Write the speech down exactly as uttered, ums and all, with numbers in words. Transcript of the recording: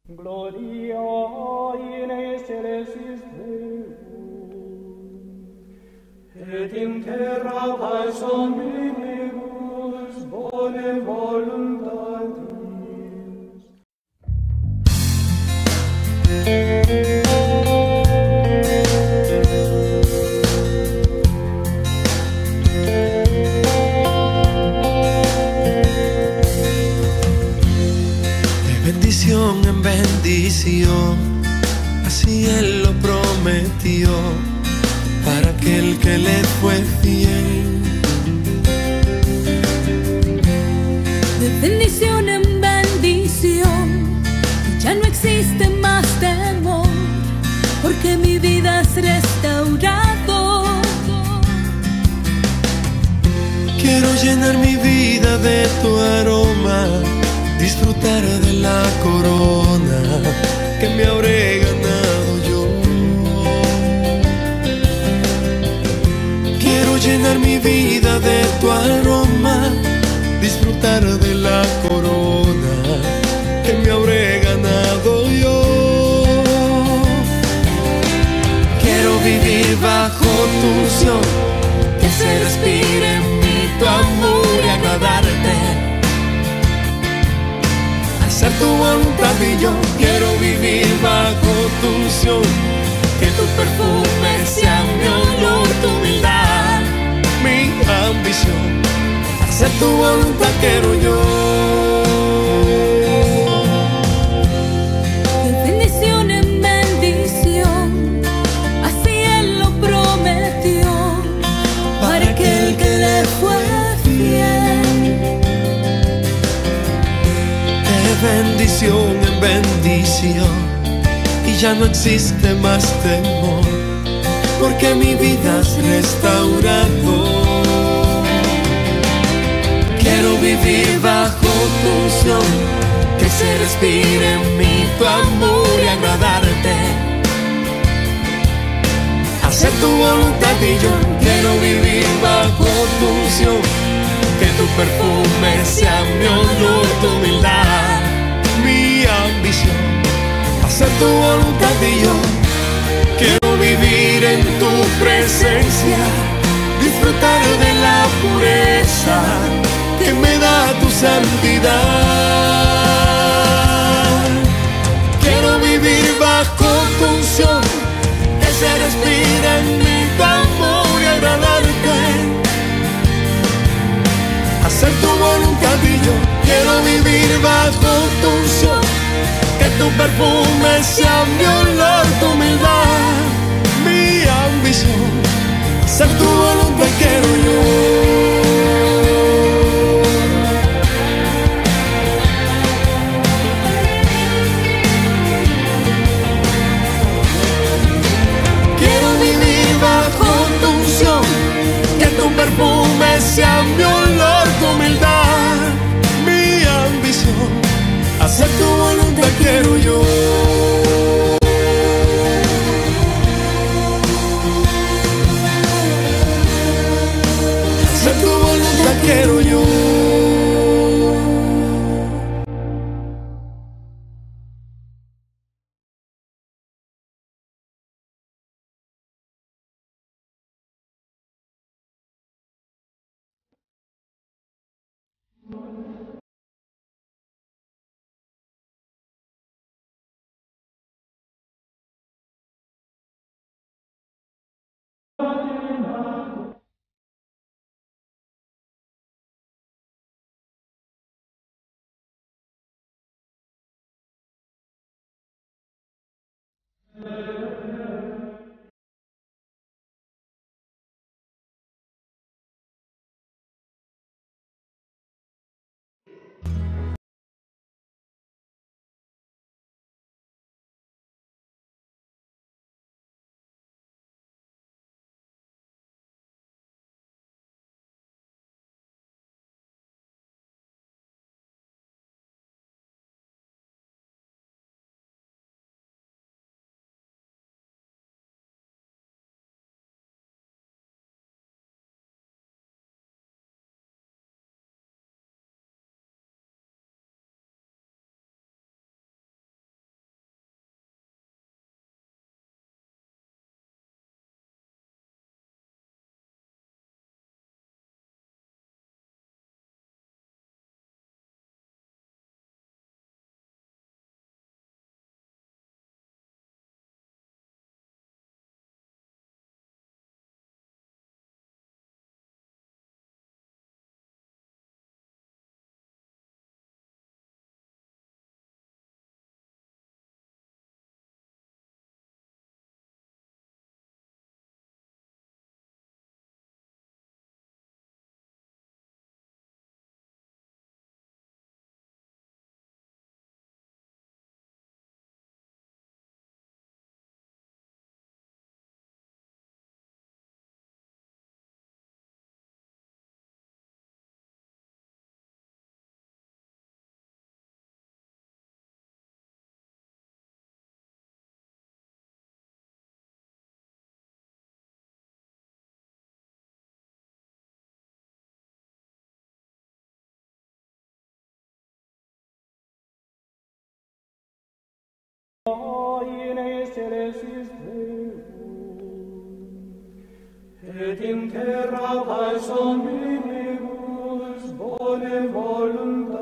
Gloria in excelsis Deum, et in terra pars omnibus bone voluntatis. Bendición en bendición, así Él lo prometió para aquel que le fue fiel. De bendición en bendición, ya no existe más temor, porque mi vida es restaurado. Quiero llenar mi vida de tu aroma, disfrutar de la corona que me habré ganado yo. Quiero llenar mi vida de tu aroma, disfrutar de la corona que me habré ganado yo. Quiero vivir bajo tu unción, que se respire en mí tu amor y agradarte, hacer tu voluntad. Y yo quiero vivir bajo tu unción, que tu perfume sea mi olor, tu humildad, mi ambición. Hacer tu voluntad quiero yo. De bendición en bendición, así Él lo prometió para aquel que le fue fiel. Bendición en bendición, y ya no existe más temor, porque mi vida es restaurado. Quiero vivir bajo tu unción, que se respire en mí tu amor y agradarte, hacer tu voluntad. Y yo quiero vivir bajo tu unción, que tu perfume sea mi olor, tu humildad, mi ambición. Hacer tu voluntad. Y yo quiero vivir en tu presencia, disfrutar de la pureza que me da tu santidad. Quiero vivir bajo tu unción, que se respira en mí tu amor y agradarte, hacer tu voluntad. Y yo quiero vivir bajo tu unción, que tu perfume sea mi olor, tu humildad, mi ambición. Hacer tu voluntad quiero yo. Quiero vivir bajo tu unción, que tu perfume sea mi olor, tu humildad, mi ambición. Hacer tu voluntad quiero yo. Hacer tu voluntad quiero yo. et in terra pars omnibus bone voluntas